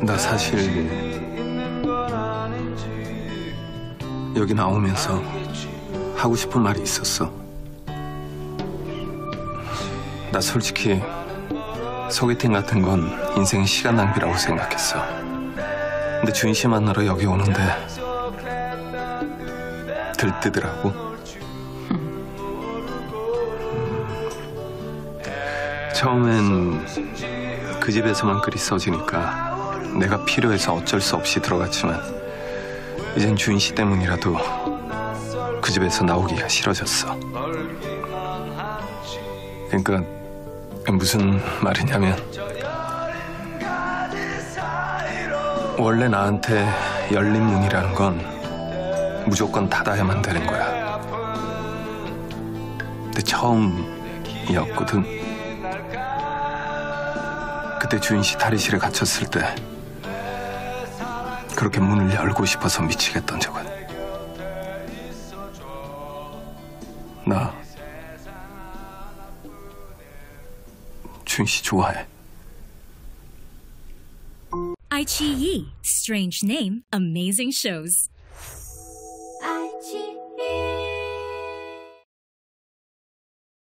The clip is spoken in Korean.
나 사실 여기 나오면서 하고 싶은 말이 있었어. 나 솔직히 소개팅 같은 건 인생의 시간 낭비라고 생각했어. 근데 주인 씨 만나러 여기 오는데 들뜨더라고. 처음엔 그 집에서만 글이 써지니까 내가 필요해서 어쩔 수 없이 들어갔지만 이젠 주인 씨 때문이라도 그 집에서 나오기가 싫어졌어. 그러니까 무슨 말이냐면 원래 나한테 열린 문이라는 건 무조건 닫아야만 되는 거야. 근데 처음이었거든. 그때 주인 씨 탈의실에 갇혔을 때 그렇게 문을 열고 싶어서 미치겠던 적은. 나 주인 씨 좋아해. iQIYI. Strange name, amazing shows.